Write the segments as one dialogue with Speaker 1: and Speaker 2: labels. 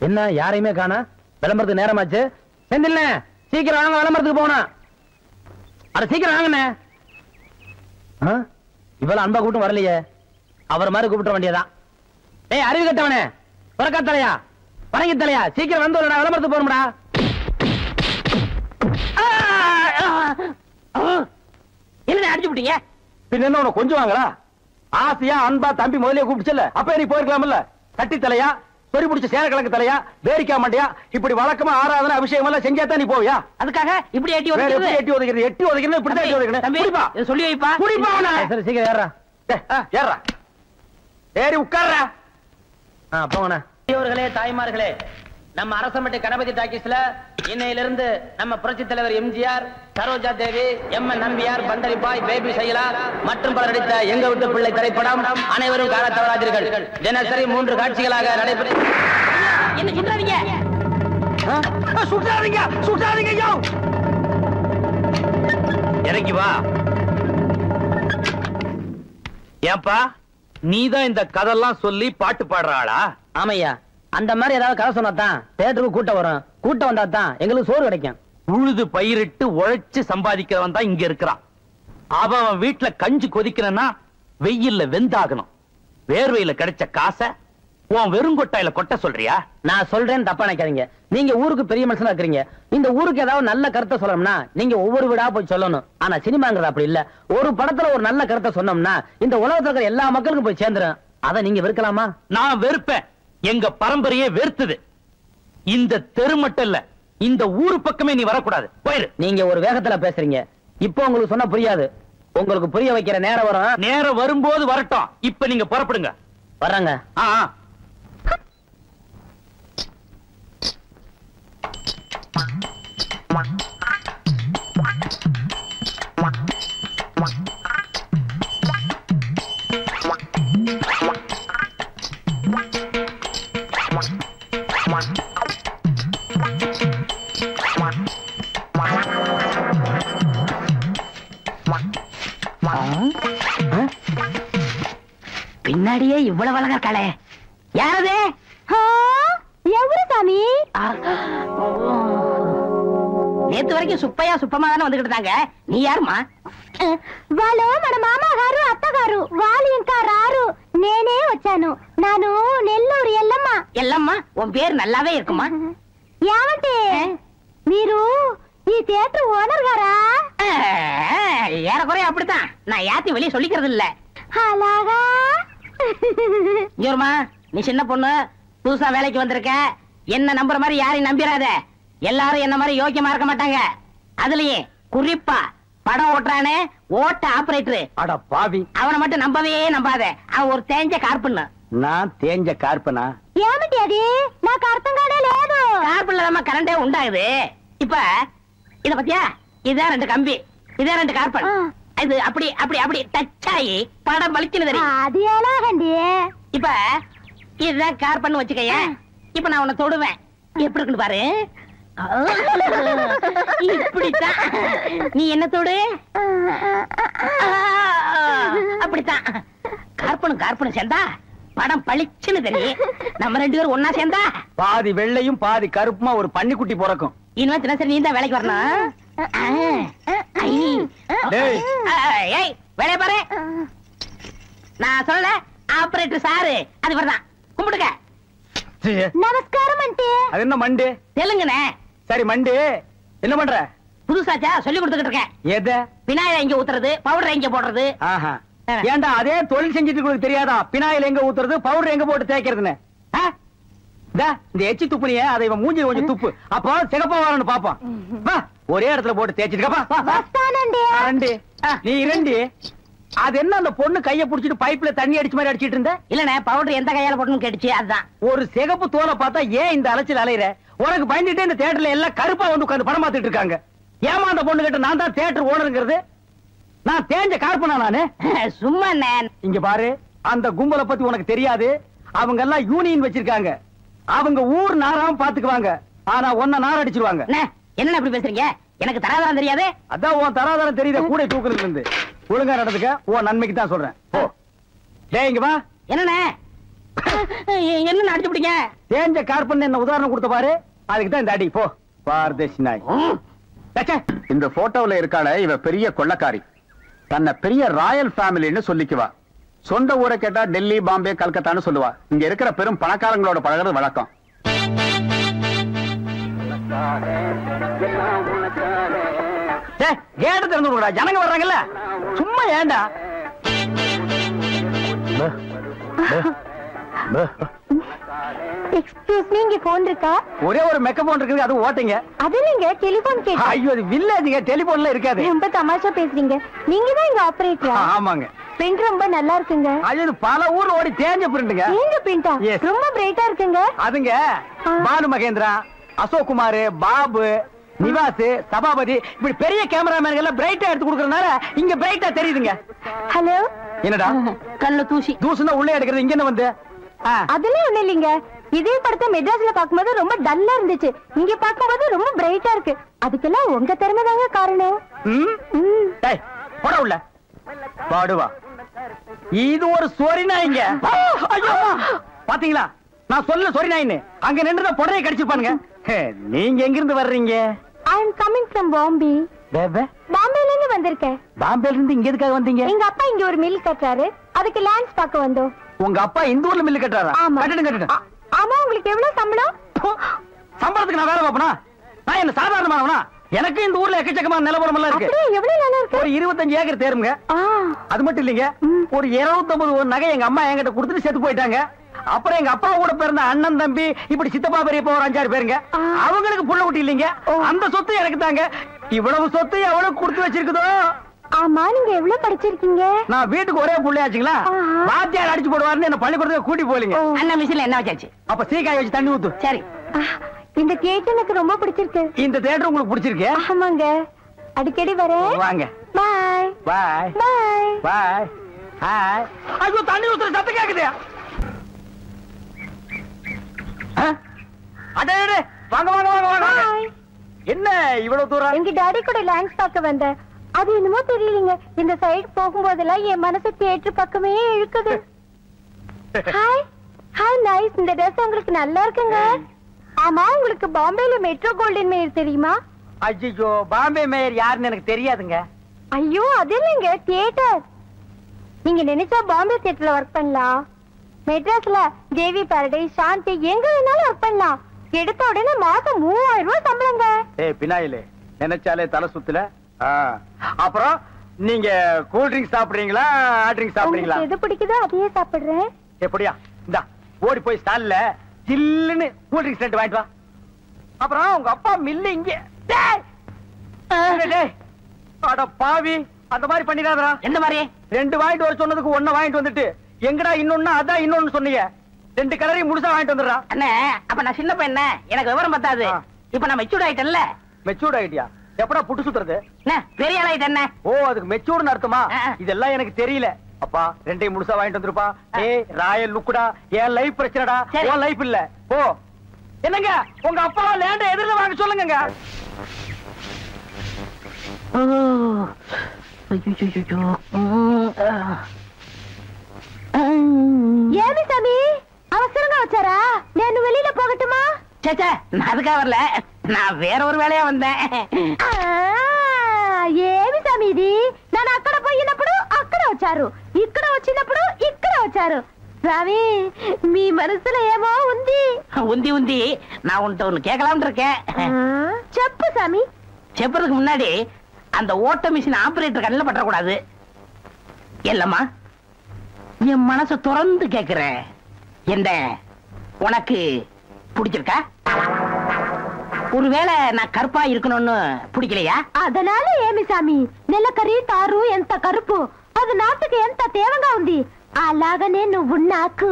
Speaker 1: என்ன யாரையுமே காணா? விளம்பரத்துக்கு நேரமாச்சு. செந்தில்ல சீக்கிரம் வாங்க, விளம்பரத்துக்கு போகணும். அட சீக்கிரம் வாங்கண்ணே. இவ்வளவு அன்பா கூட்டம் வரலையே. அவர் மாதிரி கூப்பிட்ட வேண்டியதான். ஏய் அறிவு கட்டவனே, புறக்கா தலையா, பரங்கி தலையா, சீக்கிரம் வந்து விளம்பரத்துக்கு போகணும்டா.
Speaker 2: என்ன அடிச்சு விட்டீங்க?
Speaker 1: பின்ன என்ன உனக்கு கொஞ்சம் வாங்களா? ஆசையா அன்பா தம்பி முதலே கூப்பிடுச்சல, அப்ப நீ போயிருக்கலாம்ல. கட்டி தலையா, சொறி பிடிச்ச சேரக்கிழங்கு தலையா, வேடிக்கா மாட்டியா, இப்படி வழக்கமா ஆராதனை அபிஷேகம் எல்லாம் செஞ்சாதான் நீ போவியா?
Speaker 2: அதுக்காக இப்படி எட்டி
Speaker 1: ஒதுக்கிறது எட்டி ஒதுக்கிறது இப்படிதான் எட்டி ஒதுக்கணும்.
Speaker 2: சொல்லி வைப்பா.
Speaker 1: சரி சீக்கிரம் ஏறா. ஏறா ஏறி உட்கார்றா. போங்கண்ணா. பெரியவர்களே, தாய்மார்களே, நம்ம அரசமட்டை கணபதி டாக்கீஸ்ல இன்னையிலிருந்து நம்ம புரட்சி தலைவர் எம்ஜிஆர், சரோஜா தேவி, எம்.என். நம்பியார், பண்டரிபாய், பேபி சைலா மற்றும் பலர் நடித்த எங்க விட்டு பிள்ளை திரைப்படம் அனைவரும் காண தவறாதீர்கள். தினசரி 3 காட்சிகளாக நடைபெறும்.
Speaker 2: என்ன சுட்டாதீங்க,
Speaker 1: சுட்டாதீங்க, சுட்டாதீங்க. இறங்கி வா. ஏன்பா நீதான் இந்த கதெல்லாம் சொல்லி பாட்டு பாடுற ஆளா? ஆமையா, அந்த மாதிரி ஏதாவது கதை சொன்னாதான் தேட்டருக்கு கூட்டம் வரும். கூட்டம் வந்தா தான் எங்களுக்கு சோறு கிடைக்கும். உழுது பயிரிட்டு உழைச்சு சம்பாதிக்கிறவன் தான் இங்க இருக்கிறான். அவன் வீட்டுல கஞ்சி கொதிக்கணும்னா வெயில்ல வெந்தாகணும். வேர்வையில கிடைச்ச காசை உன் வெறுங்கொட்டாயில கொட்ட சொல்றியா? நான் சொல்றேன், தப்பா நினைக்காதீங்க. நீங்க ஊருக்கு பெரிய மனுஷனா இருக்கிறீங்க. இந்த ஊருக்கு ஏதாவது நல்ல கருத்தை சொல்லணும்னா நீங்க ஒவ்வொரு வீடா போய் சொல்லணும். ஆனா சினிமாங்கிறது அப்படி இல்ல. ஒரு படத்துல ஒரு நல்ல கருத்தை சொன்னோம்னா இந்த உலகத்துல இருக்கிற எல்லா மக்களுக்கும் போய் சேர்ந்துரும். அதை நீங்க வெறுக்கலாமா? நான் வெறுப்பேன். எங்க பரம்பரையே வெறுத்தது. இந்த தெரு மட்டும் இல்ல, இந்த ஊரு பக்கமே நீ வரக்கூடாது. போயிரு. நீங்க ஒரு வேகத்துல பேசுறீங்க. இப்போ உங்களுக்கு சொன்னா புரியாது. உங்களுக்கு புரிய வைக்கிற நேரம் வரும். நேரம் வரும்போது வரட்டும். இப்ப நீங்க புறப்படுங்க. வர்றாங்க.
Speaker 2: பின்னாடியே இவ்வளவு அழகா இருக்காளே, யாரது?
Speaker 3: எவ்வளவு சாமி?
Speaker 2: நேத்து வரைக்கும் சுப்பையா சுப்பமா தானே வந்துகிட்டு இருந்தாங்க. நீ யாருமா?
Speaker 3: వాళ్ళు మన మామగారు అత్తగారు, వాళ్ళు ఇంకా రారు. నేనే వచ్చాను. నాను నెల్లూరు ఎల్లమ్మ.
Speaker 2: ఎల్లమ్మ, உன் பேர் நல்லாவே இருக்குமா?
Speaker 3: ఏమంటే మీరు ఈ தியேட்டர் ஓனர் గారా?
Speaker 2: ஏறக்குறைய அப்படித்தான். நான் யாத்தி வெளியே சொல்லிக்கிறது இல்ல.
Speaker 3: అలాగా?
Speaker 2: ஜோர்மா, நீ சின்ன பொண்ணு, புதுசா வேலைக்கு வந்திருக்க. என்ன நம்புற மாதிரி யாரையும் நம்பிராத. எல்லாரும் என்ன மாதிரி யோக்கியமா இருக்க மாட்டாங்க. அதுலயே குறிப்பா படம் ஓட்டுறானே ஓட்ட ஆபரேட்டர்,
Speaker 1: அட பாவி,
Speaker 2: அவனை மட்டும் நம்பவே நம்பாத. அவன் ஒரு தேஞ்ச கார்பன்.
Speaker 1: நான் தேஞ்ச கார்பனா?
Speaker 3: ఏమిటి అది? నాకు అర్థం కాడే లేదు.
Speaker 2: கார்பன்ல தான் கரண்டே உண்டாகுது. இப்ப இத பத்தியா, இதான் 2 கம்பி, இதான் 2 கார்பன். இது அப்படி அப்படி அப்படி டச் ஆகி படம் வலிக்குது தெரியும்.
Speaker 3: அது எலாகண்டி.
Speaker 2: இப்ப இதுதான் கார்பன் வச்சுக்கைய. இப்ப நான் உன்னை தொடுவேன், எப்படி இருக்குன்னு பாரு. இப்படித்தான் நீ என்ன தொடு, அப்படித்தான். கார்பனும் சேர்ந்தா படம் பளிச்சுன்னு தெரியும். நம்ம 2 பேரும் ஒன்னா சேர்ந்தா
Speaker 1: பாதி வெள்ளையும் பாதி கருப்புமா ஒரு பன்னிக்குட்டி பிறக்கும்.
Speaker 2: இனிமே தினசரி நீ தான் வேலைக்கு வரணும். வேலைய பாரு. நான் சொல்ல ஆபரேட்டர் சாரு, அது வரதான். கும்பிடுங்க.
Speaker 3: நமஸ்காரம் ஆண்டி.
Speaker 1: அது என்ன மண்டு?
Speaker 2: தெலுங்குனே.
Speaker 1: சரி மண்டு, என்ன பண்ற?
Speaker 2: புதுசாச்சா சொல்லி கொடுத்துக்கிட்டு இருக்கேன்.
Speaker 1: எது?
Speaker 2: விநாயகர் எங்க ஊத்துறது, பவுடர் எங்க போடுறது.
Speaker 1: ஏண்டா அதே தொழில் செஞ்சுட்டு தெரியாதா? பினாயில் எங்க ஊத்துறது, பவுடர் எங்க போட்டு தேய்க்கிறதுன்னு. இந்த எச்சி துப்புனிய அதை இவன் மூஞ்சி கொஞ்சம் துப்பு, அப்போ சிகப்பா வரணும் பாப்போம். ஒரே இடத்துல போட்டு தேய்ச்சிட்டு நீ இரண்டி. அது என்ன அந்த பொண்ணு கைய புடிச்சிட்டு பைப்ல தண்ணி அடிச்ச மாதிரி அடிச்சிட்டு இருந்த?
Speaker 2: இல்லனே, பவுடர் எந்த கையால போடணும்னு கேட்டுச்சு, அதுதான்.
Speaker 1: ஒரு சிகப்பு தோலை பார்த்தா ஏன் இந்த அலைச்சல் அலையிற? உனக்கு பயந்துட்டே இந்த தியேட்டர்ல எல்லாம் கருப்பா வந்து உட்கார்ந்து படம் பார்த்துட்டு இருக்காங்க. ஏமா அந்த பொண்ணு கிட்ட நான் தான் தியேட்டர் ஓனருங்கிறது? நான் தேஞ்ச கார்பனா நானு?
Speaker 2: சும்மா
Speaker 1: இங்க பாரு, அந்த கும்பலை பத்தி உனக்கு தெரியாது. அவங்க எல்லாம் யூனியன் வச்சிருக்காங்க. அவங்க ஊர் நாராம பாத்துக்குவாங்க. ஆனா ஒன்ன நார் அடிச்சிருவாங்க.
Speaker 2: என்ன அப்படி பேசுறீங்க? எனக்கு தராதரம் தெரியாது.
Speaker 1: அதான் உன் தராதரம் தெரியுத கூட தூக்குறதுல இருந்து. ஒழுங்கா நடந்துக்க, உன் நன்மைக்கு தான் சொல்றேன். ஓ டேய் இங்க வா.
Speaker 2: என்னண்ணே? என்ன அடிச்சு பிடிங்க?
Speaker 1: தேஞ்ச கார்பன் என்ன உதாரணம் கொடுத்த பாரு, அதுக்கு தான் இந்த அடி. போ பாரதேசி நாய்.
Speaker 4: இந்த போட்டோல இருக்காள இவ பெரிய கொள்ளக்காரி. தன்னை பெரிய ராயல் ஃபேமிலின்னு சொல்லிக்குவா. சொந்த ஊரை கேட்டா டெல்லி, பாம்பே, கல்கத்தான்னு சொல்லுவா. இங்க இருக்கிற பெரும் பணக்காரங்களோட பழகிறது வழக்கம்.
Speaker 1: கேட்டு திறந்து விடுறா, ஜனங்க வர்றாங்கல்ல. சும்மா ஏண்டா?
Speaker 3: எக்ஸ்கியூஸ் மீ, இங்க போன் இருக்கா?
Speaker 1: ஒரே ஒரு மெக்க போன் இருக்குது, அது ஓட்டுங்க.
Speaker 3: அது இல்லைங்க, டெலிபோன் கேட்டேன்.
Speaker 1: ஐயோ, அது வில்லேஜுங்க, டெலிபோன்ல இருக்காது.
Speaker 3: ரொம்ப தமாஷா பேசுறீங்க. நீங்க தான் இங்க ஆபரேட்டரா?
Speaker 1: ஆமாங்க.
Speaker 3: பிரிண்ட் ரொம்ப நல்லா இருக்குங்க.
Speaker 1: அது பல ஊர்ல ஓடி தேஞ்ச பிரிண்ட்ங்க.
Speaker 3: நீங்க பிரிண்டா? ரொம்ப பிரைட்டா இருக்குங்க.
Speaker 1: அதுங்க பாலு மகேந்திரா, அசோக் குமார், பாபு, நிவாஸ், சபாபதி, இப்படி பெரிய கேமராமேன் எல்லாம் பிரைட்டா எடுத்து கொடுக்கறதுனால இங்க பிரைட்டா தெரியுதுங்க.
Speaker 3: ஹலோ.
Speaker 1: என்னடா
Speaker 2: கண்ணுல தூசி?
Speaker 1: தூசுனா உள்ளே எடுக்கிறது, இங்க என்ன வந்து?
Speaker 3: அதெல்லாம் ஒண்ணு இல்லைங்க. இதே படத்தை மெட்ராஸ்ல பாக்கும்போது ரொம்ப டல்லா இருந்துச்சு, இங்க பாக்கும்போது ரொம்ப பிரைட்டா இருக்கு. அதுக்கெல்லாம் உங்க திறமை தாங்க காரணம்.
Speaker 1: போட உள்ள பாடுவா. இது ஒரு சொரி நாய்ங்க. பாத்தீங்களா, நான் சொல்ல சொரி நாயின்னு. அங்க நின்றுதான் புடரையை கடிச்சிருப்பானுங்க. நீங்க எங்க இருந்து வர்றீங்க?
Speaker 3: I am coming from Bombay. பாம்பேல இருந்து வந்திருக்கேன்.
Speaker 1: பாம்பேல இருந்து இங்க எதுக்காக வந்தீங்க?
Speaker 3: எங்க அப்பா இங்க ஒரு மில் கட்டுறாரு, அதுக்கு லேண்ட்ஸ் பார்க்க வந்தோம்.
Speaker 1: உங்க அப்பா இந்த ஊர்ல மில்லு கட்டுறாரா? கட்டணும்.
Speaker 3: ஆமா. உங்களுக்கு எவ்வளவு சம்பளம்?
Speaker 1: சம்பளத்துக்கு நான் வேலை பார்ப்பனா? நான் என்ன சாதாரணமானவனா? எனக்கு இந்த ஊர்ல எக்கச்சக்கமான நிலவரம் எல்லாம் இருக்கு.
Speaker 3: எவ்வளவு நிலம் இருக்கு?
Speaker 1: ஒரு 25 ஏக்கர் தேருங்க. அது மட்டும் இல்லைங்க, ஒரு 250 நகை எங்க அம்மா என்கிட்ட கொடுத்துட்டு செத்து போயிட்டாங்க. அப்புறம் எங்க அப்பா கூட பிறந்த அண்ணன், தம்பி, இப்படி சித்தப்பா, பெரியப்பா ஒரு 5-6 பேருங்க. அவங்களுக்கு புள்ள குட்டி இல்லைங்க. அந்த சொத்து எனக்கு தாங்க. இவ்வளவு சொத்து எவ்வளவு கொடுத்து வச்சிருக்குதோ.
Speaker 3: ஆமா, நீங்க எவ்வளவு படிச்சிருக்கீங்க?
Speaker 1: நான் வீட்டுக்கு ஒரே புள்ளையாச்சுங்களா, வாத்தியார் அடிச்சு போடுவாருன்னு என்ன பள்ளிக்கூடத்துக்கு கூட்டி போலீங்க.
Speaker 2: அண்ணா மிஷின்ல என்ன வச்சாச்சு?
Speaker 1: அப்ப சீக்காய் வச்சு தண்ணி ஊத்து.
Speaker 2: சரி.
Speaker 3: இந்த தியேட்டர் எனக்கு ரொம்ப பிடிச்சிருக்கு.
Speaker 1: இந்த தியேட்டர் உங்களுக்கு பிடிச்சிருக்கு?
Speaker 3: ஆமாங்க, அடிக்கடி வரேன்.
Speaker 1: வாங்க.
Speaker 3: Bye
Speaker 1: bye
Speaker 3: bye
Speaker 1: bye. Hi. ஐயோ, தண்ணி ஊத்துற சத்தம் கேக்குது. அடே, வாங்க வாங்க வாங்க வாங்க. என்ன இவ்வளவு தூரம்?
Speaker 3: எங்க டாடி கூட லேண்ட்ஸ் பார்க்க வந்தேன். அது என்னமோ தெரியலங்க, இந்த சைடு போகும்போதெல்லாம் என் மனசு தியேட்டர் பக்கமே இழுக்குது. Hi hi, nice. இந்த ட்ரெஸ் உங்களுக்கு நல்லா இருக்குங்க. ஆமா, உங்களுக்கு பாம்பேல மெட்ரோ கோல்டன் மேயர் தெரியுமா?
Speaker 1: ஐயோ, பாம்பே மேயர் யாருன்னு எனக்கு தெரியாதுங்க.
Speaker 3: ஐயோ, அது இல்லைங்க, தியேட்டர். நீங்க நினைச்சா பாம்பே தியேட்டர்ல ஒர்க் பண்ணலாம். மெட்ராஸ்ல தேவி பாரடைஸ், சாந்தி, எங்க வேணாலும் ஒர்க் பண்ணலாம். எடுத்த உடனே மாசம் 3000 ரூபாய் சம்பளங்க.
Speaker 1: பினாயிலே நினைச்சாலே தலை சுத்துல. அப்புறம் நீங்க கூல் ட்ரிங்க்ஸ் சாப்பிடுறீங்களா, ஹாட் ட்ரிங்க்ஸ் சாப்பிடுறீங்களா?
Speaker 3: எது பிடிக்குதோ அதையே சாப்பிடுறேன்.
Speaker 1: எப்படியா? இந்தா ஓடி போய் ஸ்டால்ல ஜில்லுன்னு கூல் ட்ரிங்க்ஸ் 2 வாங்கிட்டு வா. அப்புறம் உங்க அப்பா மில்லு இங்க. அட பாவி, அந்த மாதிரி பண்ணிடாதடா.
Speaker 2: எந்த மாதிரி?
Speaker 1: 2 வாங்கிட்டு வர சொன்னதுக்கு 1 வாங்கிட்டு வந்துட்டு எங்கடா இன்னொன்னு, அதான் இன்னொன்னு சொன்னீங்க. 2 கலரையும் முழுசா வாங்கிட்டு வந்துடுறா.
Speaker 2: அண்ணே, அப்ப நான் சின்ன பையன், எனக்கு விவரம் பத்தாது. இப்ப நான் மெச்சூர்ட் ஆயிட்டேன்ல.
Speaker 1: மெச்சூர்ட் ஆயிட்டியா? எப்படா புட்டு சுத்துறது?
Speaker 2: பெரிய ஆள் ஆயிட்டேன்.
Speaker 1: ஓ, அதுக்கு மெச்சூர்னு அர்த்தமா? இதெல்லாம் எனக்கு தெரியல. அப்பா 2ஐயும் முழுசா வாங்கிட்டு வந்துருப்பா. ஏய், ராயல் லுக்குடா. என் லைஃப் பிரச்சனைடா, உன் லைஃப் இல்ல. ஓ, என்னங்க உங்க அப்பா லேண்ட எதிரில வாங்க சொல்லுங்க.
Speaker 3: ஏமி சாமி, அவசரமா வச்சாரா? நான் வெளியில போகட்டுமா?
Speaker 2: சேச்சே, நான் அதுக்காக வரல, நான் வேற ஒரு வேலையா வந்தேன்.
Speaker 3: ఏమి సమీది నన్ను అక్కడ పోయినప్పుడు అక్కడ వచ్చారు, ఇక్కడ వచ్చినప్పుడు ఇక్కడ వచ్చారు. சாமி, మీ మనసులో ఏమో ఉంది.
Speaker 2: உந்தி நான் உன்கிட்ட ஒண்ணு கேட்கலாம்னு இருக்கேன்.
Speaker 3: చెప్పు சாமி.
Speaker 2: செப்பறதுக்கு முன்னாடி அந்த ஓட்ட மிஷின் ஆபரேட்டர் கண்ணில் பற்றக்கூடாது. இல்லம்மா, என் மனசை திறந்து கேட்கிறேன். என்ன உனக்கு பிடிச்சிருக்கா? ஒருவேளை நான் கருப்பா இருக்கணும்னு பிடிக்கலையா?
Speaker 3: அதனால ఏమి సామి, నెలకరి తారు ఎంత కరుపు, అది నాటుకు ఎంత తేవగా ఉంది. అలాగనే నువ్వు నాకు.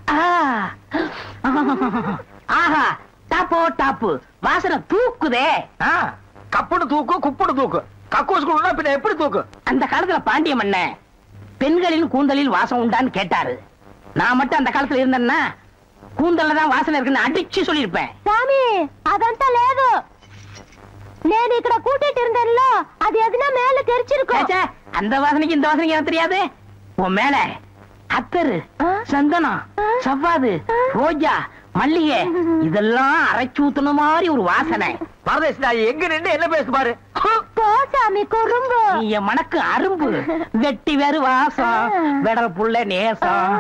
Speaker 2: ஆஹா, டாப்போ டாப்பு, வாசனை தூக்குதே.
Speaker 1: கப்புடு தூக்கு, குப்புடு தூக்கு, கக்கூசுக்குள்ள பின்ன எப்படி தூக்கு?
Speaker 2: அந்த காலத்துல பாண்டிய மன்ன பெண்களின் கூந்தலில் வாசம் உண்டான்னு கேட்டாரு. நான் மட்டும் அந்த காலத்துல இருந்தேன்னா கூந்தல்ல தான் வாசனை இருக்குன்னு அடிச்சு சொல்லிருப்பேன்.
Speaker 3: சாமி, అదంతా లేదు. నేను ఇక్కడ కూటిட்டு இருந்தேன்ல, அது எதுனா மேல தெரிச்சிருக்கும்.
Speaker 2: அந்த வாசனைக்கு இந்த வாசனைக்கு எனக்கு தெரியாது. உன் மேல அத்தரு, சந்தனம், சவ்வாது, ரோஜா, மல்லிகை இதெல்லாம் அரைச்சு ஊத்துன மாதிரி ஒரு வாசனை.
Speaker 1: பரதேசி எங்க நின்று என்ன பேசு பாரு.
Speaker 3: சாமி குறும்பு
Speaker 2: நீ மணக்கு அரும்பு வெட்டி வேறு வாசம் வெடல் புள்ள நேசம்.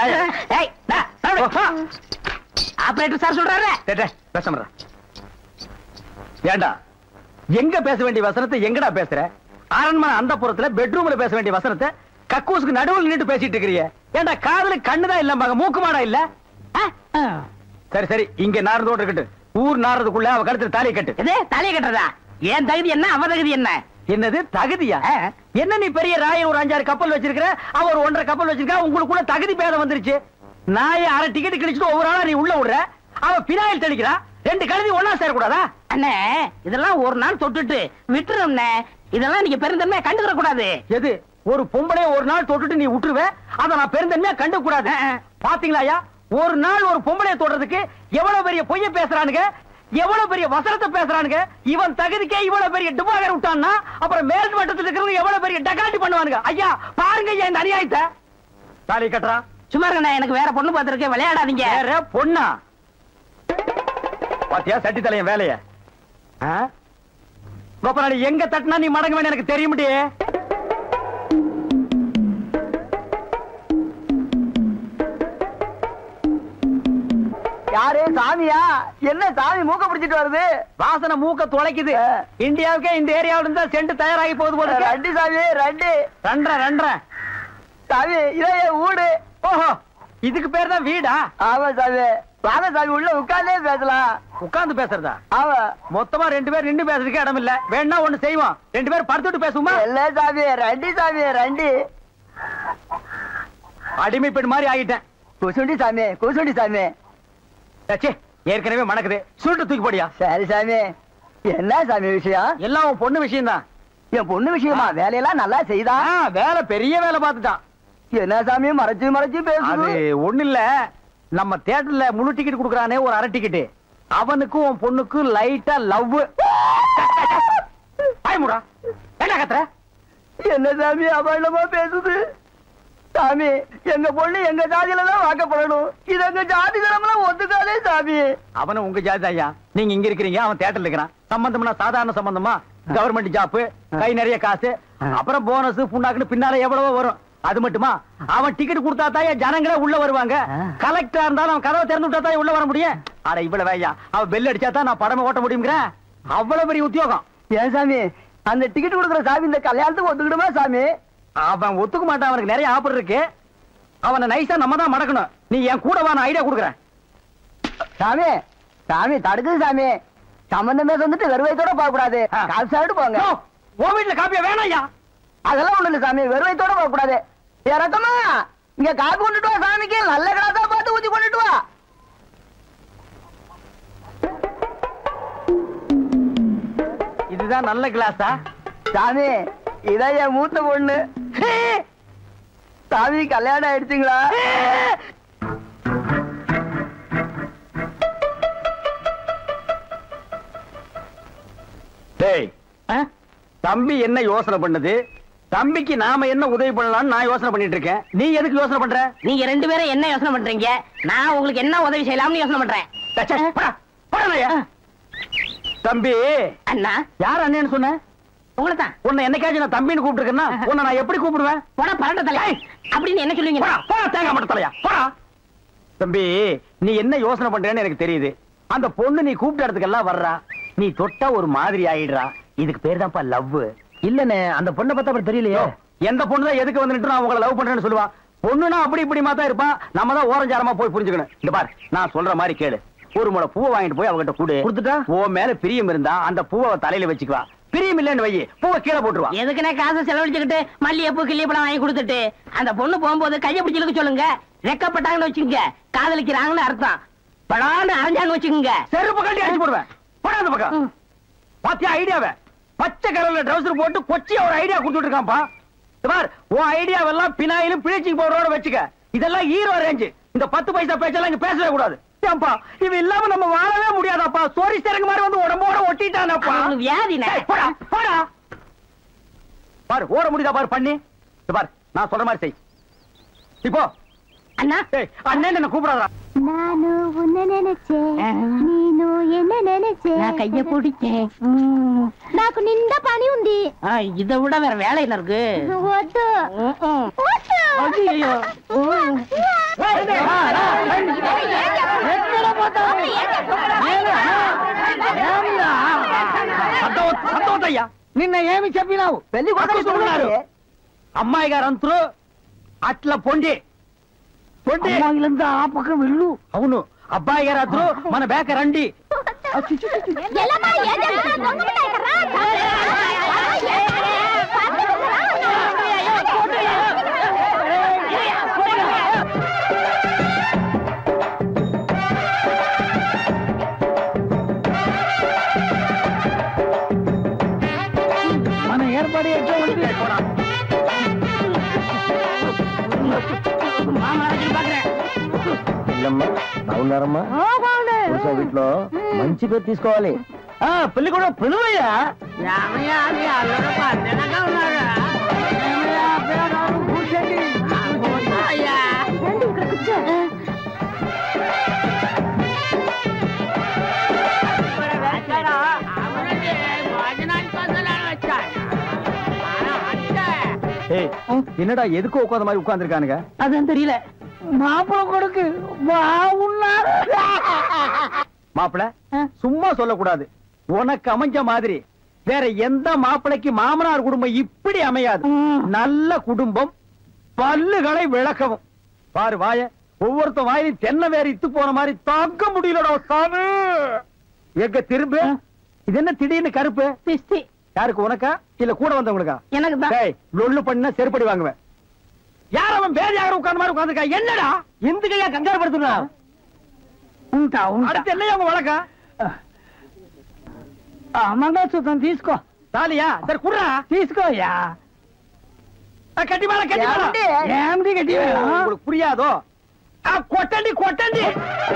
Speaker 2: ஆபரேட்டர் சார் சொல்றாரு.
Speaker 1: பேச ஏண்டா எங்க பேச வேண்டிய வசனத்தை எங்கடா பேசுற? அரண்மனை அந்த புறத்துல பெட்ரூம்ல பேச வேண்டிய வசனத்தை கக்கூசுக்கு நடுவில் நின்று பேசிட்டு இருக்கிறீங்க. ஏண்டா காதுல கண்ணுதான் இல்ல மூக்கு மாடா இல்ல? சரி சரி இங்க நார்ந்தோடு இருக்கட்டும். ஊர் நார்றதுக்குள்ள அவ கழுத்துல தாலியை கட்டு.
Speaker 2: தாலியை கட்டுறதா? ஏன் தகுதி என்ன, அவ தகுதி என்ன?
Speaker 1: என்னது தகுதியா? என்ன நீ பெரிய ராய ஒரு 5-6 கப்பல் வச்சிருக்கிற, அவ ஒரு 1.5 கப்பல் வச்சிருக்கா. உங்களுக்குள்ள தகுதி பேதம் வந்துருச்சு. நாய அரை டிக்கெட் கிழிச்சிட்டு ஒவ்வொரு ஆளா நீ உள்ள விடுற. அவ பினாயில் தெளிக்கிறா. 2 கழுதி ஒன்னா சேரக்கூடாதா?
Speaker 2: அண்ணே இதெல்லாம் ஒரு நாள் தொட்டுட்டு விட்டுரும். இதெல்லாம் நீங்க பெருந்தன்மையா கண்டுக்கிற கூடாது.
Speaker 1: எது ஒரு பொம்பளை ஒரு நாள் தொட்டுட்டு நீ விட்டுருவே, அத நான் பெருந்தன்மையா கண்டுக்க கூடாது. பாத்தீங்களா ஒரு நாள் ஒரு பொம்பளைய தொடுறதுக்கு எவ்வளவு பெரிய பொய்ய பேசுறானுங்க, எவ்வளவு பெரிய வசனத்தை பேசுறானுங்க. இவன் தகுதிக்கே இவ்வளவு பெரிய டிபாகர் விட்டான்னா அப்புறம் மேல் மட்டத்தில் இருக்கிறவங்க எவ்வளவு பெரிய டகாட்டி பண்ணுவானுங்க. ஐயா பாருங்க ஐயா இந்த அநியாயத்தை. தாலி கட்டுறா.
Speaker 2: சும்மா இருங்க, எனக்கு வேற பொண்ணு பார்த்திருக்கேன், விளையாடாதீங்க.
Speaker 1: வேற பொண்ணா? பாத்தியா சட்டி தலையன் வேலைய. கோபநாடி எங்க தட்டினா நீ மடங்க வேணும் எனக்கு தெரியும்டி.
Speaker 5: யாரு சாமியா? என்ன சாமி மூக்க பிடிச்சிட்டு வருது?
Speaker 1: வாசனை மூக்க துளைக்குது. இந்தியாவுக்கே இந்த ஏரியாவில இருந்தா சென்ட் தயாராகி போகுது போல.
Speaker 5: ரெண்டு சாமி ரெண்டு சாமி இதே வீடு.
Speaker 1: ஓஹோ இதுக்கு பேர் தான் வீடா?
Speaker 5: ஆமா சாமி. வாங்க சாமி உள்ள உட்கார்ந்தே பேசலாம்.
Speaker 1: உட்கார்ந்து பேசுறதா?
Speaker 5: ஆமா.
Speaker 1: மொத்தமா 2 பேர் நின்று பேசுறதுக்கு இடம் இல்ல. வேணா ஒண்ணு செய்வோம், 2 பேர் படுத்துட்டு பேசுவோமா?
Speaker 5: இல்ல சாமி ரெண்டு
Speaker 1: அடிமை பெண் மாதிரி ஆகிட்டேன்.
Speaker 5: குசுண்டி சாமி.
Speaker 1: ஏற்கனவே மணக்குது, சுருட்டு தூக்கி போடியா.
Speaker 5: சரி சாமி. என்ன சாமி விஷயம்?
Speaker 1: எல்லாம் உன் பொண்ணு விஷயம் தான்.
Speaker 5: என் பொண்ணு விஷயமா? வேலையெல்லாம் நல்லா செய்தா?
Speaker 1: வேலை பெரிய வேலை பார்த்துட்டான்.
Speaker 5: என்ன சாமி மறைச்சு பேசுது?
Speaker 1: அது ஒண்ணு இல்ல, நம்ம தியேட்டர்ல முழு டிக்கெட் குடுக்கறானே ஒரு அரை டிக்கெட், அவனுக்கும் உன் பொண்ணுக்கும் லைட்டா லவ். பயமுடா என்ன கத்துற?
Speaker 5: என்ன சாமி அபாயமா பேசுது? சாமி எங்க பொண்ணு எங்க ஜாதியில தான் வாக்கப்படணும். இது எங்க ஜாதி தரம்லாம் ஒத்துக்காதே சாமி.
Speaker 1: அவனும் உங்க ஜாதி ஐயா. நீங்க இங்க இருக்கிறீங்க, அவன் தியேட்டர்ல இருக்கிறான். சம்பந்தம்னா சாதாரண சம்பந்தமா? கவர்மெண்ட் ஜாப், கை நிறைய காசு, அப்புறம் போனஸ் புண்ணாக்குன்னு பின்னால எவ்வளவோ வரும். அது மட்டுமா அவன் டிக்கெட் கொடுத்தா தான் ஜனங்களே உள்ள வருவாங்க. கலெக்டரா இருந்தாலும் அவன் கதவை திறந்து விட்டா தான் உள்ள வர முடியும். அட இவ்வளவு ஐயா, அவன் பெல் அடிச்சா தான் நான் படமே ஓட்ட முடியுங்கிற அவ்வளவு பெரிய உத்தியோகம்.
Speaker 5: ஏன் சாமி அந்த டிக்கெட் கொடுக்குற சாமி இந்த கல்யாணத்துக்கு ஒத்துக்கிடுமா சாமி?
Speaker 1: அவன் ஒத்துக்க மாட்டான், அவனுக்கு நிறைய ஆஃபர் இருக்கு. அவனை நைஸா நம்ம தான் மடக்கணும். நீ என் கூட வா, நான் ஐடியா கொடுக்குறேன்.
Speaker 5: சாமி தடுக்குது சாமி. சம்பந்தமே வந்துட்டு வெறுவைத்தோட போக கூடாது, காசு சாப்பிட்டு போங்க.
Speaker 1: உன் வீட்டுல காப்பியா வேணாம் ஐயா.
Speaker 5: அதெல்லாம் ஒண்ணு இல்ல சாமி, வெறுவைத்தோட போக கூடாது. இறக்கமா இங்க காப்பி கொண்டுட்டு வா சாமிக்கு. நல்ல கிளாஸா பார்த்து ஊத்தி கொண்டுட்டு வா.
Speaker 1: இதுதான் நல்ல கிளாஸா?
Speaker 5: சாமி இதான் என் மூத்த பொண்ணு. சாமி கல்யாணம் ஆயிடுச்சுங்களா?
Speaker 1: தம்பி என்ன யோசனை பண்ணுது? தம்பிக்கு நாம என்ன உதவி பண்ணலாம்னு நான் யோசனை பண்ணிட்டு இருக்கேன். நீ எதுக்கு யோசனை பண்ற?
Speaker 2: நீங்க 2 பேரும் என்ன யோசனை பண்றீங்க? நான் உங்களுக்கு என்ன உதவி செய்யலாம்னு யோசனை பண்றேன்.
Speaker 1: தம்பி
Speaker 2: அண்ணா.
Speaker 1: யார் அண்ணன்னு சொன்ன?
Speaker 2: உங்களை தான்.
Speaker 1: உன்னை என்னைக்காச்சும் நான் தம்பின்னு கூப்பிட்டுருக்கேன்னா உன்னை நான் எப்படி கூப்பிடுவேன்?
Speaker 2: போடா பரட்ட தலை அப்படின்னு என்ன சொல்லுவீங்க?
Speaker 1: போடா தேங்காய் மட்டும் தலையா போடா. தம்பி நீ என்ன யோசனை பண்றேன்னு எனக்கு தெரியுது. அந்த பொண்ணு நீ கூப்பிட்ட இடத்துக்கெல்லாம் வர்றா, நீ தொட்டா ஒரு மாதிரி ஆயிடுறா. இதுக்கு பேர் தான்ப்பா லவ். இல்லனே அந்த பொண்ணை பார்த்தா அப்புறம் தெரியலையே. எந்த பொண்ணு தான் எதுக்கு வந்துட்டு நான் உங்களை லவ் பண்றேன்னு சொல்லுவா? பொண்ணுனா அப்படி இப்படி மாத்தா இருப்பா. நம்ம தான் ஓரஞ்சாரமா போய் புரிஞ்சுக்கணும். இந்த பார் நான் சொல்ற மாதிரி கேளு. ஒரு முளை பூவை வாங்கிட்டு போய் அவகிட்ட கூடு. கொடுத்துட்டா உன் மேல பிரியம் இருந்தா அந்த பூவை தலையில வச்சுக்குவா. பிரியம் இல்லன்னு வை, பூவை கீழே போட்டுருவா.
Speaker 2: எதுக்குன்னா காசு செலவழிச்சுக்கிட்டு மல்லிகைப்பூ கிள்ளிப்பழம் வாங்கி கொடுத்துட்டு அந்த பொண்ணு போகும்போது கையை பிடிச்சிருக்க சொல்லுங்க. ரெக்கப்பட்டாங்கன்னு வச்சுக்கோங்க, காதலிக்கிறாங்கன்னு அர்த்தம். படான்னு அரைஞ்சான்னு வச்சுக்கோங்க,
Speaker 1: செருப்பு கட்டி அடிச்சு போடுவேன். படாத பக்கம் பாத்தியா ஐடியாவை? பச்சை கலர்ல ட்ரவுசர் போட்டு கொச்சியா ஒரு ஐடியா கொடுத்துட்டு இருக்கான்ப்பா. பார் உன் ஐடியாவெல்லாம் பினாயிலும் பிளீச்சிங் பவுடரோட வச்சுக்க. இதெல்லாம் ஹீரோ ரேஞ்சு. இந்த 10 பைசா பேச்செல்லாம் இங்க பேசவே கூடாது. ஏன்பா இவன் இல்லாம நம்ம வாழவே முடியாதாப்பா. சோரி சேரங்க மாதிரி வந்து உடம்போட ஒட்டிட்டானப்பா.
Speaker 2: வியாதி
Speaker 1: போடா போடா. பாரு ஓட முடியுதா பாரு பண்ணி. பாரு நான் சொல்ற மாதிரி செய். இப்போ
Speaker 2: அண்ணா
Speaker 1: அண்ணன் என்ன கூப்பிடாதா?
Speaker 3: நானு உன்னை நினைச்சேன், நீனு என்ன நினைச்சேன்.
Speaker 2: நான் கைய பிடிச்சேன்.
Speaker 3: నాకు నిండా పని ఉంది.
Speaker 2: இதை விட வேற வேலை என்ன இருக்கு?
Speaker 3: వద్దు.
Speaker 2: ஐயோ.
Speaker 1: సంతోషయ్యా
Speaker 5: నిన్న ఏమి చెప్పినావు? పెళ్లి కొడుకున్నారు
Speaker 1: అమ్మాయి గారు అంతరు అట్లా పొండి పొండి
Speaker 5: అమ్మాయిలంతా ఆ పక్క వెళ్ళు.
Speaker 1: అవును అబ్బాయి గారు అతను మన బేక రండి.
Speaker 3: ఎల్లమ్మా ఏం చేస్తున్నావు? దొంగ
Speaker 5: మన ఏర్పాటు ఎట్లా ఉంది? బాగున్నారమ్మా? వీటిలో మంచి పేరు తీసుకోవాలి.
Speaker 1: పెళ్లి కూడా పిలువయ్యా. என்னடா எதுக்கு உட்காந்த மாதிரி உட்கார்ந்துருக்கானுங்க?
Speaker 2: அதான் தெரியல.
Speaker 5: மாப்பிள கொடுக்கு பாவுன்னாரு.
Speaker 1: மாப்பிள சும்மா சொல்லக்கூடாது. உனக்கு அமைஞ்ச மாதிரி வேற எந்த மாப்பிளைக்கு மாமனார் குடும்பம் இப்படி அமையாது. நல்ல குடும்பம், பல்லுகளை விளக்கவும். பாரு வாய, ஒவ்வொருத்த வாயிலும் தென்னை வேற இத்து போன மாதிரி தாக்க முடியலடா சாமி. எங்க திரும்ப இது என்ன திடீர்னு கருப்பு?
Speaker 2: பிஸ்தி.
Speaker 1: யாருக்கு, உனக்கா இல்ல கூட வந்தவங்களுக்கா?
Speaker 2: எனக்கு தான்.
Speaker 1: லொல்லு பண்ண செருப்படி வாங்குவேன். யார் அவன் வேற யாரும் உட்கார்ந்த மாதிரி உட்கார்ந்துருக்கா? என்னடா இந்த கையா கங்காரு படுத்துனா? அடுத்து என்ன அவங்க வழக்கா?
Speaker 5: మంగళసూత్రం తీసుకో.
Speaker 1: தாலியா? சரி குடுறா.
Speaker 5: తీసుకోయా.
Speaker 1: கட்டி மேல கட்டி மேல.
Speaker 5: ఏమిటి గట్టి?
Speaker 1: உங்களுக்கு புரியாதோ? கொட்டண்டி கொட்டண்டி.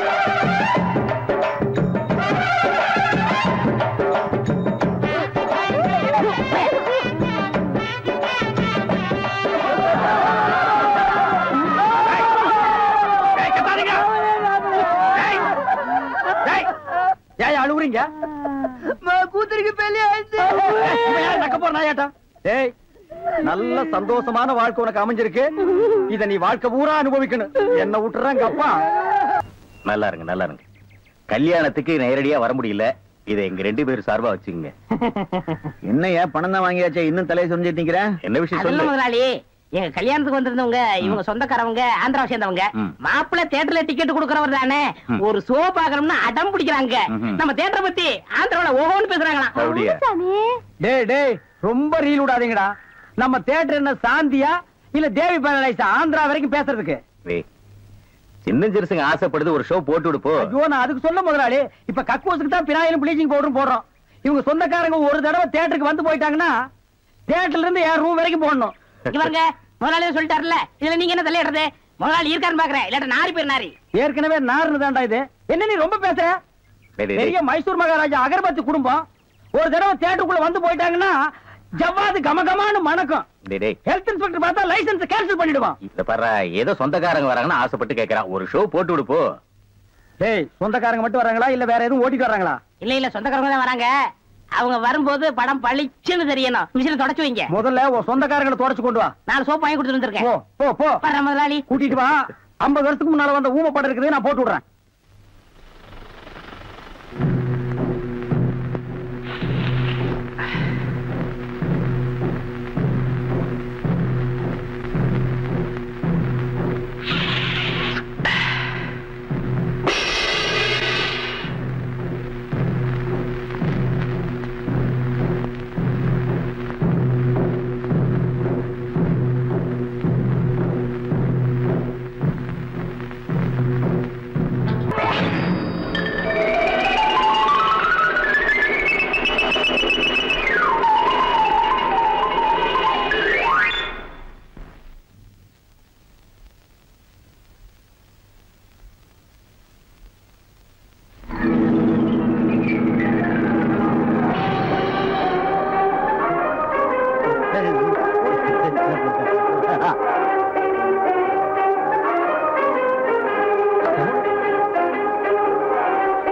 Speaker 1: ஏன் அழுவுறீங்க?
Speaker 5: కూతురికి పెళ్లి అయితే
Speaker 1: நக்க போற நாயாட்டா. ஏய், நல்ல சந்தோஷமான வாழ்க்கை உனக்கு அமைஞ்சிருக்கு. இத நீ வாழ்க்கை பூரா அனுபவிக்கணும். என்ன விட்டுறாங்க அப்பா.
Speaker 6: நல்லா இருங்க, நல்லா இருங்க. கல்யாணத்துக்கு நேரடியா வர முடியல. இதை எங்க 2 பேரும் சார்பா வச்சுக்கோங்க.
Speaker 4: என்னையா பணம் தான் வாங்கியாச்சே, இன்னும் தலையை சொல்லிட்டு நிக்கிறேன்.
Speaker 6: என்ன விஷயம்
Speaker 2: அதெல்லாம்
Speaker 6: சொல்லு.
Speaker 2: முதலாளி, எங்க கல்யாணத்துக்கு வந்திருந்தவங்க இவங்க சொந்தக்காரவங்க, ஆந்திராவை சேர்ந்தவங்க. மாப்பிள்ளை தியேட்டர்ல டிக்கெட் கொடுக்கறவர் தானே, ஒரு ஷோ பாக்கணும்னு அடம் பிடிக்கிறாங்க. நம்ம தியேட்டரை பத்தி ஆந்திராவில ஓஹோன்னு பேசுறாங்களாம்.
Speaker 6: அப்படியா?
Speaker 1: டேய் டேய், ரொம்ப ரீல் விடாதீங்கடா. நம்ம தியேட்டர் என்ன சாந்தியா இல்ல தேவி பேரடைஸா ஆந்திரா வரைக்கும் பேசுறதுக்கு?
Speaker 6: சின்ன சிறுசுங்க ஆசைப்படுது, ஒரு ஷோ போட்டு விடுப்போ.
Speaker 1: ஐயோ, நான் அதுக்கு சொல்ல முதலாளி. இப்ப கக்கூசுக்கு தான் பினாயிலும் ப்ளீச்சிங் பவுடரும் போடுறோம். இவங்க சொந்தக்காரங்க ஒரு தடவை தியேட்டருக்கு வந்து போயிட்டாங்கன்னா தியேட்டர்ல இருந்து என் ரூம் வரைக்கும் போடணும்.
Speaker 2: இவங்க முதலாளியே சொல்லிட்டாருல, இதுல நீங்க என்ன தலையிடுறது? முதலாளி இருக்காருன்னு பாக்குறேன், இல்லாட்ட நாரி பேர் நாரி.
Speaker 1: ஏற்கனவே நார்னு தான்டா இது. என்ன நீ ரொம்ப பேசுற? பெரிய மைசூர் மகாராஜா அகர்பத்தி குடும்பம் ஒரு தடவை தியேட்டருக்குள்ள வந்து போயிட்டாங்கன்னா ஜவ்வாது கமகமான்னு மணக்கும். ஹெல்த் இன்ஸ்பெக்டர் பார்த்தா லைசென்ஸ் கேன்சல் பண்ணிடுவான்.
Speaker 6: இத பாரு, ஏதோ சொந்தக்காரங்க வராங்கன்னு ஆசைப்பட்டு கேக்குறான். ஒரு ஷோ போட்டு விடுப்போ.
Speaker 1: டேய், சொந்தக்காரங்க மட்டும் வராங்களா இல்ல வேற எதுவும் ஓட்டிட்டு வராங்களா?
Speaker 2: இல்ல சொந்தக்காரங்க தான் வராங்க. அவங்க வரும்போது படம் பளிச்சுன்னு தெரியணும். மிஷினை தொடச்சு வைங்க.
Speaker 1: முதல்ல உன் சொந்தக்காரங்களை தொடச்சு கொண்டு வா.
Speaker 2: 4 சோப்பு வாங்கி கொடுத்துட்டு வந்திருக்கேன்.
Speaker 1: போ போ போ.
Speaker 2: வர்ற முதலாளி.
Speaker 1: கூட்டிட்டு வா. 50 வருஷத்துக்கு முன்னால வந்த ஊமை படம் இருக்குது, நான் போட்டு விடுறேன்.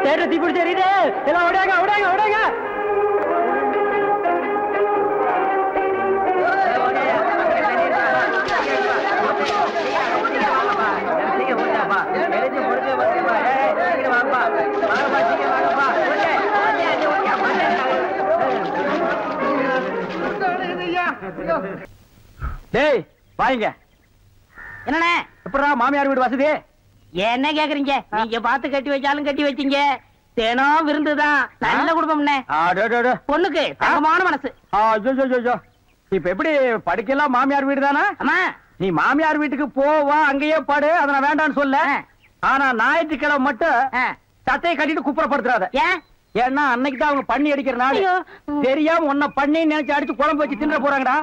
Speaker 1: தேட்டர் தீ பிடிச்சி எரியுது. எல்லாம் ஓடாங்க ஓடாங்க ஓடாங்க. டேய் வாங்க.
Speaker 2: என்னண்ணே
Speaker 1: எப்படா மாமியார் வீடு வசதி?
Speaker 2: என்ன கேக்குறீங்க? நீங்க பார்த்து கட்டி வச்சாலும் கட்டி வச்சீங்க. தினம் விருந்துதான். நல்ல குடும்பம்ண்ணே. பொண்ணுக்கு தங்கமான மனசு.
Speaker 1: இப்ப எப்படி படுக்கலாம்? மாமியார் வீடு தானே?
Speaker 2: ஆமா.
Speaker 1: நீ மாமியார் வீட்டுக்கு போவா, அங்கேயே பாடு. அதை நான் வேண்டான்னு சொல்ல. ஆனா ஞாயிற்றுக்கிழமை மட்டும் சட்டையை கட்டிட்டு குப்புறப்படுத்துறாத.
Speaker 2: ஏன்?
Speaker 1: ஏன்னா அன்னைக்கு தான் அவங்க பண்ணி அடிக்கிற நாள். தெரியாம உன்னை பண்ணி நினைச்சு அடிச்சு குழம்பு வச்சு தின்ற போறாங்கடா.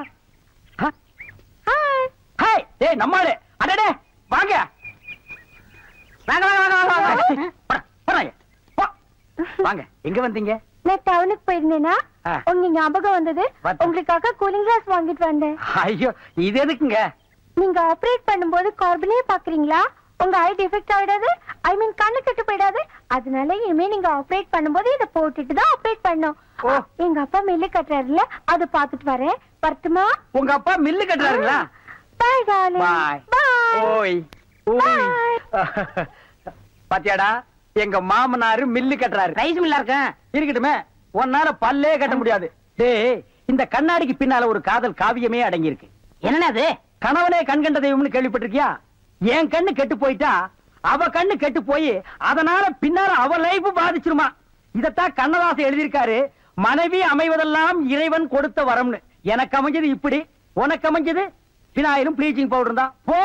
Speaker 1: ஹாய் டேய் நம்மாளே. அடடே வாங்க
Speaker 2: வாங்க வாங்க வாங்க வாங்க.
Speaker 1: வாங்க. எங்க வந்தீங்க?
Speaker 3: நான் டவுனுக்கு போயிருந்தேனா
Speaker 1: ஆ.
Speaker 3: உங்க ஞாபகம் வந்தது.
Speaker 1: பார்த்தேன்.
Speaker 3: உங்களுக்காக கூலிங் கிளாஸ் வாங்கிட்டு வந்தேன்.
Speaker 1: ஐயோ இது எதுக்குங்க?
Speaker 3: நீங்க ஆபரேட் பண்ணும்போது கார்பனே பாக்குறீங்களா? உங்க ஐ டிஃபெக்ட் ஆயிடாது. ஐ மீன் கண்ணு கெட்டு போயிடாது. அதனால இனிமே நீங்க ஆபரேட் பண்ணும்போது இதை போட்டுட்டு தான் ஆபரேட் பண்ணும்.
Speaker 1: ஓ.
Speaker 3: எங்க அப்பா மில்லு கட்டுறாருல, அதை பாத்துட்டு வரேன். வரட்டுமா?
Speaker 1: உங்க அப்பா மில்லு கட்டுறாருங்களா?
Speaker 3: Bye darling.
Speaker 1: பாய்.
Speaker 3: பை.
Speaker 1: ஓய் ஓய். பாத்தியாடா எங்க மாமனாரு மில்லு கட்டுறாரு.
Speaker 2: ரைஸ் மில்லா இருக்கேன்.
Speaker 1: இருக்கட்டுமே, உன்னால பல்லே கட்ட முடியாது. டேய் இந்த கண்ணாடிக்கு பின்னால ஒரு காதல் காவியமே அடங்கி இருக்கு.
Speaker 2: என்னன்னா அது?
Speaker 1: கணவனே கண் கண்ட தெய்வம்னு கேள்விப்பட்டிருக்கியா? என் கண்ணு கெட்டு போயிட்டா அவ கண்ணு கெட்டு போய் அதனால பின்னால அவ லைஃப் பாதிச்சிருமா. இதத்தான் கண்ணதாசன் எழுதியிருக்காரு. மனைவி அமைவதெல்லாம் இறைவன் கொடுத்த வரம்னு. எனக்கு அமைஞ்சது இப்படி, உனக்கு அமைஞ்சது பினாயிலும் ப்ளீச்சிங் பவுடர் தான். போ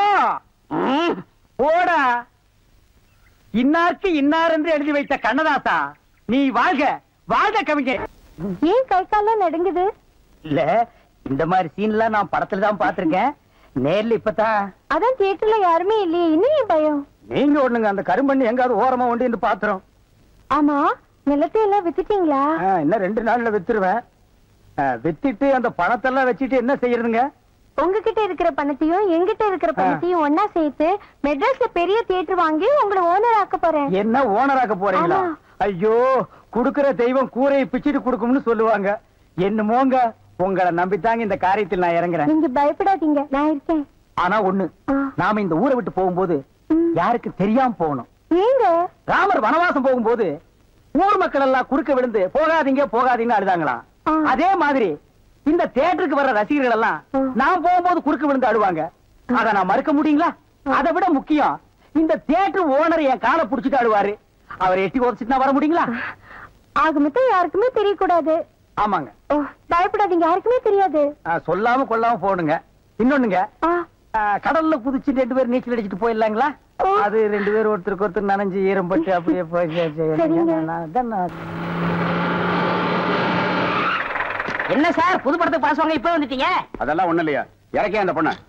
Speaker 1: போடா. இன்னாருக்கு இன்னார் என்று எழுதி வைத்த கண்ணதாசா, நீ வாழ்க வாழ்க கவிஞர்.
Speaker 3: ஏன் கை காலம் நடுங்குது?
Speaker 1: இல்ல இந்த மாதிரி சீன்லாம் நான் படத்துல தான் பாத்திருக்கேன். நேர்ல இப்பதான்.
Speaker 3: அதான் தியேட்டர்ல யாருமே இல்லையே, இன்னும் பயம்.
Speaker 1: நீங்க ஒண்ணுங்க அந்த கரும்பண்ணி எங்காவது ஓரமா உண்டு என்று பாத்துறோம்.
Speaker 3: ஆமா, நிலத்தை எல்லாம் வித்துட்டீங்களா?
Speaker 1: இன்னும் 2 நாள்ல வித்துருவேன். வித்துட்டு அந்த பணத்தெல்லாம் வச்சுட்டு என்ன செய்யறதுங்க?
Speaker 3: உங்ககிட்ட இருக்கிற பணத்தையும் எங்கிட்ட இருக்கிற பணத்தையும் ஒன்னா சேர்த்து மெட்ராஸ்ல பெரிய தியேட்டர் வாங்கி உங்களை ஓனர் ஆக்க போறேன்.
Speaker 1: என்ன ஓனராக்க போறீங்களா?
Speaker 3: ஆமா.
Speaker 1: ஐயோ, குடுக்கிற தெய்வம் கூரையை பிச்சுட்டு கொடுக்கும்னு சொல்லுவாங்க. என்னமோங்க, உங்களை நம்பித்தாங்க இந்த காரியத்தில் நான் இறங்குறேன்.
Speaker 3: நீங்க பயப்படாதீங்க, நான் இருக்கேன்.
Speaker 1: ஆனா ஒண்ணு,
Speaker 3: ஆ.
Speaker 1: நாம இந்த ஊரை விட்டு போகும்போது யாருக்கு தெரியாம போகணும்.
Speaker 3: ஏங்க?
Speaker 1: ராமர் வனவாசம் போகும்போது ஊர் மக்கள் எல்லாம் குறுக்க விழுந்து போகாதீங்க போகாதீங்கன்னு அழுதாங்களாம்.
Speaker 3: ஆ.
Speaker 1: அதே மாதிரி இந்த தியேட்டருக்கு வர்ற ரசிகர்கள் எல்லாம் நான் போகும்போது குறுக்க விழுந்து அழுவாங்க. அத நான் மறுக்க முடியுங்களா? அதை விட முக்கியம், இந்த தியேட்டர் ஓனர் என் காலை புடிச்சிட்டு அழுவாரு. அவர் எட்டி உதச்சிட்டு நான் வர முடியுங்களா?
Speaker 3: ஆக மொத்தம் யாருக்குமே தெரியக்கூடாது.
Speaker 1: ஆமாங்க.
Speaker 3: ஓ, பயப்படாதீங்க, யாருக்குமே தெரியாது.
Speaker 1: சொல்லாம கொள்ளாம போடுங்க. இன்னொன்னுங்க,
Speaker 3: ஆ,
Speaker 1: கடல்ல குதிச்சு 2 பேர் நீச்சல் அடிச்சுட்டு போயிடலாங்களா?
Speaker 3: ஓ.
Speaker 1: அது 2 பேர் ஒருத்தருக்கு ஒருத்தர் நனைஞ்சு ஈரம் பட்டு அப்படியே
Speaker 3: சரிங்க.
Speaker 2: என்ன சார் புது படத்துக்கு பாஸ் வாங்க இப்ப வந்துட்டீங்க?
Speaker 4: அதெல்லாம் ஒண்ணு இல்லையா? இறக்கே அந்த பொண்ண.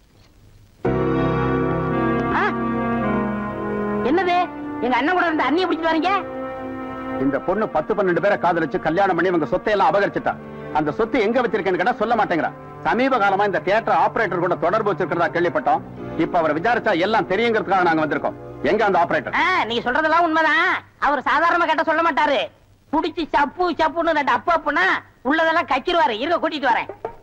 Speaker 2: என்னது? எங்க அண்ணன் கூட இருந்த அண்ணியை பிடிச்சிட்டு வரீங்க?
Speaker 4: இந்த பொண்ணு 10-12 பேரை காதலிச்சு கல்யாணம் பண்ணி இவங்க சொத்தை எல்லாம் அபகரிச்சுட்டா. அந்த சொத்து எங்க வச்சிருக்கேன்னு கேட்டா சொல்ல மாட்டேங்கிறா. சமீப காலமா இந்த தியேட்டர் ஆபரேட்டர் கூட தொடர்பு வச்சிருக்கிறதா கேள்விப்பட்டோம். இப்ப அவரை விசாரிச்சா எல்லாம் தெரியுங்கிறதுக்காக நாங்க வந்திருக்கோம். எங்க அந்த ஆபரேட்டர்?
Speaker 2: நீங்க சொல்றதெல்லாம் உண்மைதான். அவர் சாதாரணமா கேட்ட சொல்ல மாட்டாரு. புடிச்சு சப்பு சப்புன்னு 2 அப்பு அப்புனா உள்ளதெல்லாம் கச்சிருவாரு. இருக்க கூட்டிட்டு வரேன்.